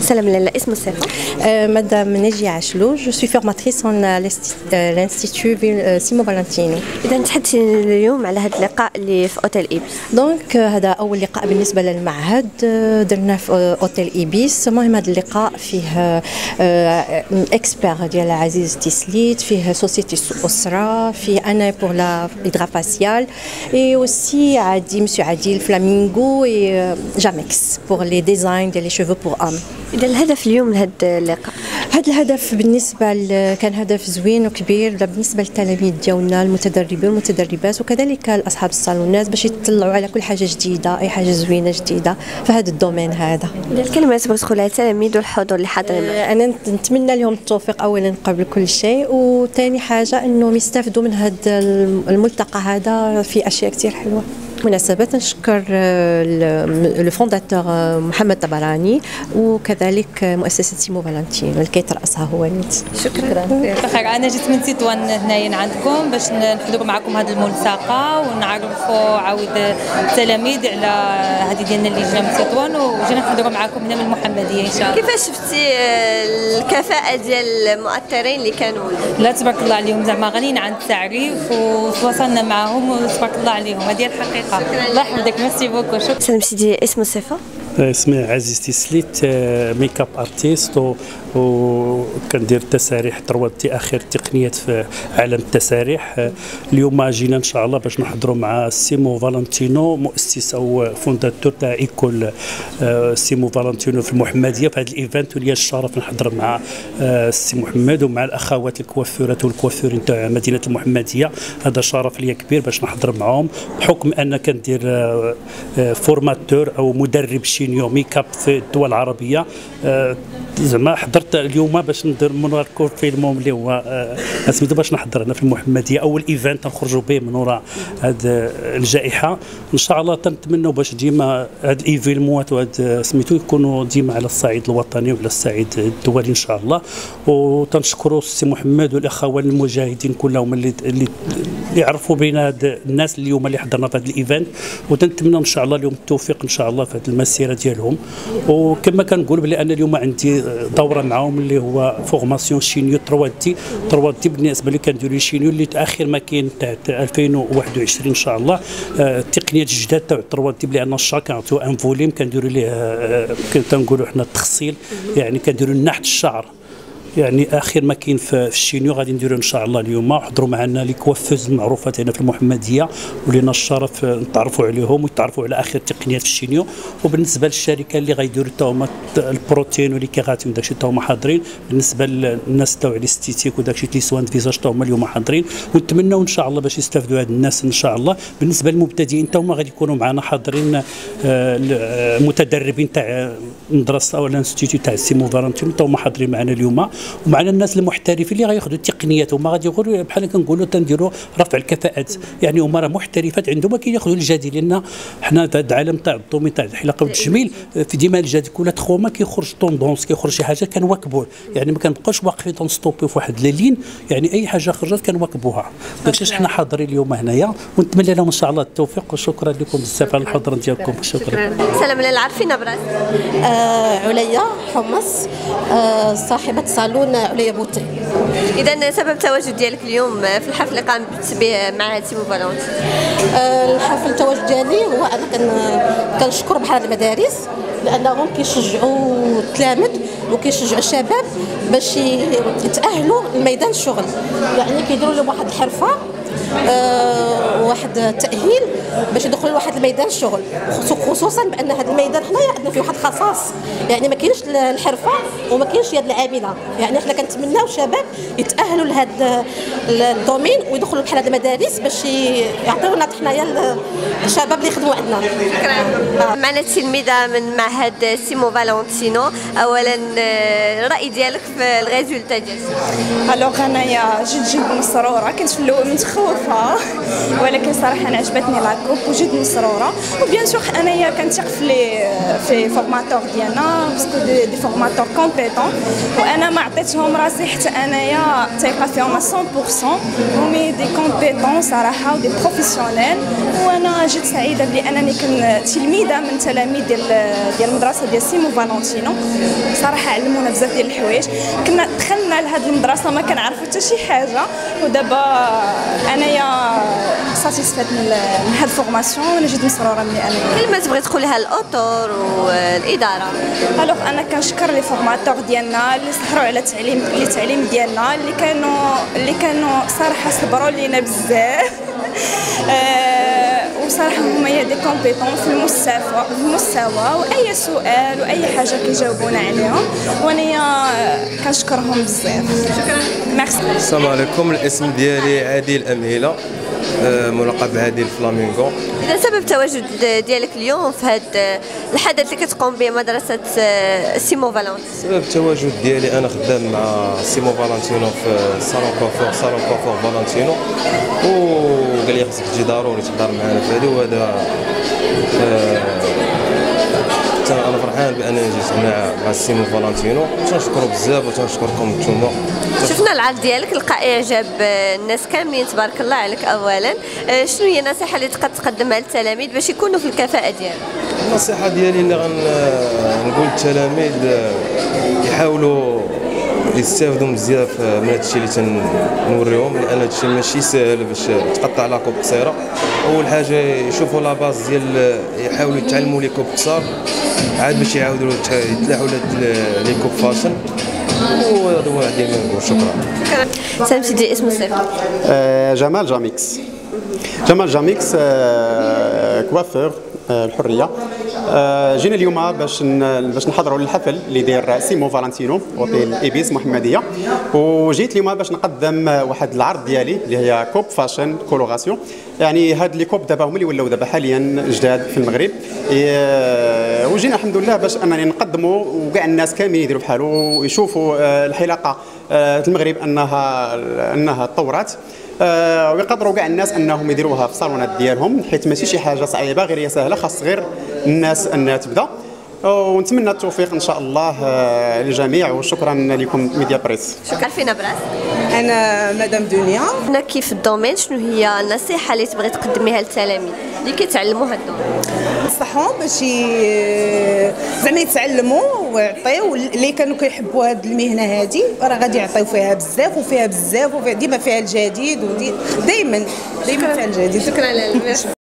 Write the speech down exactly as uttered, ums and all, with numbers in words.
سلام لاله، اسم الصفة؟ Euh, Madame Neji Achlou, je suis formatrice en à l'Institut Simo Valentino. إذا تحدثي اليوم على هذا اللقاء اللي في أوتيل إيبس. دونك هذا أول لقاء بالنسبة للمعهد درناه في أوتيل إيبس. المهم هذا اللقاء فيه إكسبير ديال عزيز تيسليت، فيه سوسيتي أسرة، فيه أنا بور لا هيدرافاسيال et aussi عادي مسيو عادل فلامينغو et جامكس بور لي ديزاين ديال لي شوفو بور أم. إذا الهدف اليوم من هذا اللقاء؟ هذا الهدف بالنسبة كان هدف زوين وكبير بالنسبة للتلاميذ ديالنا المتدربين والمتدربات وكذلك أصحاب الصالونات باش يطلعوا على كل حاجة جديدة، أي حاجة زوينة جديدة في هذا الدومين هذا. الكلمة تبغي تقولها للتلاميذ والحضور اللي حاضرين؟ أنا نتمنى لهم التوفيق أولا قبل كل شيء، وثاني حاجة أنهم يستافدوا من هذا الملتقى هذا في أشياء كثير حلوة. مناسبة نشكر الفونداتور محمد طبراني وكذلك مؤسسة سيمو فالنتينو اللي كيترأسها هو نيت. شكرا. بخير، أنا جيت من تطوان هنايا عندكم باش نحضروا معكم هذا الملتقى ونعرفوا عاود التلاميذ على هذه ديالنا اللي جينا من تطوان وجينا نحضروا معكم هنا من المحمدية إن شاء الله. كيفاش شفتي الكفاءة ديال المؤثرين اللي كانوا؟ لا تبارك الله عليهم، زعما غنيين عن التعريف وتواصلنا معهم وتبارك الله عليهم، هذه الحقيقة. الله يحفظك، ميرسي بوكو. شكرا. سلام سيدي، اسم الصفة؟ اسمي عزيز تيسليت، ميك اب ارتيست وكندير تساريح ترواتي اخر تقنيات في عالم التساريح. اليوم جينا ان شاء الله باش نحضروا مع سيمو فالنتينو، مؤسس او فونداتور تاع ايكول سيمو فالنتينو في المحمديه في هذا الايفنت، ولي الشرف نحضر مع السي محمد ومع الاخوات الكوافيرات والكوافيرين تاع مدينه المحمديه. هذا شرف ليا كبير باش نحضر معهم بحكم ان كندير فورماتور او مدرب شينيو ميك اب في الدول العربيه. زعما حضرت اليوم باش ندير موناركور فيلمهم اللي هو سميتو باش نحضر هنا في المحمديه، اول ايفنت نخرجوا به من وراء هذه الجائحه. ان شاء الله تنتمنوا باش ديما هاد الايفينموات وهاد سميتو يكونوا ديما على الصعيد الوطني وعلى الصعيد الدولي ان شاء الله. وتنشكروا السي محمد والاخوان المجاهدين كلهم اللي اللي يعرفوا بين هاد الناس اليوم اللي حضرنا في هذا الايفنت، وتنتمنى ان شاء الله لهم التوفيق ان شاء الله في هذه المسيره ديالهم. وكما كنقول بلي انا اليوم عندي دوره معاهم اللي هو فورماسيون شينيو ترواتي ترواتي بالنسبه لي كنديروا شينيو اللي اخر ما كاين تاع ألفين وواحد وعشرين ان شاء الله. التقنيات الجداد تاع ترواتي بلي ان الشاك كنعطيو ان فوليم كنديروا ليه كنقولوا حنا التخصيل، يعني كنديروا نحت الشعر، يعني اخر ما كاين في الشينيو غادي نديرو ان شاء الله اليوم. وحضروا معنا لي كوافوز المعروفات هنا في المحمديه ولينا الشرف نتعرفوا عليهم ويتعرفوا على اخر التقنيات في الشينيو. وبالنسبه للشركه اللي غيديروا حتى هما البروتين واللي كيغاتي وداكشي حتى هما حاضرين، بالنسبه للناس تاع الاستيتيك وداكشي لي سوان فيزاج حتى هما اليوم حاضرين، ونتمنوا ان شاء الله باش يستافدوا هاد الناس ان شاء الله. بالنسبه للمبتدئين حتى هما غادي يكونوا معنا حاضرين، متدربين تاع مدرسه او الانستيتيو تاع سيمو فالنتينو حتى هما حاضرين معنا اليوم، ومعنا الناس المحترفين اللي غياخذوا التقنيات هما غادي يقولوا بحال كنقولوا تنديروا رفع الكفاءات، يعني هما راه محترفات عندهم كياخذوا الجديد، لان حنا في هذا العالم تاع الدومين تاع الحلاقه والتجميل في ديما الجديد كل تخوا ما كيخرج طوندونس كيخرج شي حاجه كنواكبوه، يعني ما كنبقاوش واقفين تنستوبيو في واحد لين، يعني اي حاجه خرجت كنواكبوها. داكشي حنا حاضرين اليوم هنايا ونتمنى لهم ان شاء الله التوفيق، وشكرا لكم بزاف على الحضور ديالكم. شكرا. سلام لاله، عرفينا براسك. آه عليا حمص، آه صاحبه صالون عليا بوتي. اذا سبب التواجد ديالك اليوم في الحفل اللي قامت به مع سيمو فالنتينو؟ آه الحفل التواجد ديالي هو انا كنشكر بحال المدارس لانهم كيشجعوا التلاميذ وكيشجعوا الشباب باش يتاهلوا لميدان الشغل، يعني كيديروا لهم واحد الحرفه أه واحد التاهيل باش يدخلوا لواحد الميدان الشغل، خصوصا بان هذا الميدان حنايا عندنا فيه واحد الخصاص، يعني ما كاينش الحرفه وما كاينش يد العامله، يعني حنا كنتمناو الشباب يتاهلوا لهذا الدومين ويدخلوا بحال هذه المدارس باش يعطيونا حنايا الشباب اللي يخدموا عندنا. شكرا. معنا تلميذه من معهد سيمو فالنتينو، اولا الراي ديالك في الريزولتا ديال الوغ انايا جيت جد مسروره، كنت في الاول متخوفه معروفه، ولكن صراحه انا عجبتني لاكوب وجد مسروره. وبيان سور انايا كنثق في لي في فورماتور ديالنا باسكو دي, دي فورماتور كومبيتون، وانا ما عطيتهم راسي حتى انايا ثقه فيهم مية بالمية. هما دي كومبيتون صراحه ودي بروفيسيونيل، وانا جيت سعيده بلي انني كنت تلميذه من تلاميذ ديال ديال المدرسه ديال سيمو فالونتينو. صراحه علمونا بزاف ديال الحوايج، كنا دخلنا لهاد المدرسه ما كنعرفوا حتى شي حاجه، ودابا انايا ساتيسفات من هاد الفورماسيون وانا جيت مسروره ملي انا. كلمه تبغي تقولها للاطور والاداره؟ الوغ انا كنشكر لي فورماتور ديالنا اللي سهروا على التعليم لي التعليم ديالنا، اللي كانوا اللي كانوا صراحه صبروا لينا بزاف. أه وصراحه هما هي دي كومبيتون في المستوى في المستوى واي سؤال واي حاجه كيجاوبونا عليهم، وانا كنشكرهم بزاف. شكرا. ميرسي. السلام عليكم، الاسم ديالي عادل امهله، ملقب عادل فلامينغو. اذا سبب التواجد ديالك اليوم في هذا الحدث اللي كتقوم به مدرسه سيمو فالونتينو؟ سبب التواجد ديالي انا خدام مع سيمو فالونتينو في صالون كوافور صالون كوافور فالونتينو، وقال لي خصك تجي ضروري تحضر معنا في هذا، وهذا انا فرحان بانني جيت هنا مع سيمو فالونتينو. تنشكروا بزاف وتنشكركم نتوما. شفنا العرض ديالك لقى اعجاب الناس كاملين، تبارك الله عليك. اولا شنو هي النصيحه اللي تقدر تقدمها للتلاميذ باش يكونوا في الكفاءه ديالهم؟ النصيحه ديالي اللي غنقول للتلاميذ يحاولوا يستافدوا بزاف من هذا الشيء اللي تنوريهم، لان هذا الشيء ماشي سهل باش تقطع لاكوب قصيره. اول حاجه يشوفوا لا باز ديال، يحاولوا يتعلموا لي كوب قصار عاد باش يعاودوا يتلاحوا لي كوب فاشن. وهذا هو عندي ما نقول. شكرا. شكرا. سامتي دي اسم الصفر؟ آه جمال جاميكس. جمال جاميكس آه كوافور آه الحريه. آه جينا اليوم باش باش نحضروا للحفل اللي داير سيمو فالونتينو اوتيل ايبيس محمديه، وجيت اليوم باش نقدم واحد العرض ديالي اللي هي كوب فاشن كولوراسيون. يعني هاد لي كوب دابا هما اللي ولاو دابا حاليا جداد في المغرب، وجينا الحمد لله باش انني نقدموا وكاع الناس كاملين يديروا بحالو ويشوفوا الحلقه في المغرب انها انها تطورات، ويقدروا كاع الناس انهم يديروها في الصالونات ديالهم، حيت ماشي شي حاجه صعيبه، غير هي سهله، خاص غير الناس انها تبدا. ونتمنى التوفيق ان شاء الله للجميع، وشكرا لكم ميديا بريس. شكرا. فينا براس؟ انا مدام دنيا. هنا كيف الدومين شنو هي النصيحه اللي تبغي تقدميها للتلاميذ اللي كيتعلموا هذا الدومين؟ نصحهم باش زعما يتعلموا ويعطيو اللي كانوا كيحبوا هذه المهنه هذه، راه غادي يعطيو فيها بزاف وفيها بزاف، وديما فيها الجديد، وديما دائما فيها الجديد. شكرا لك.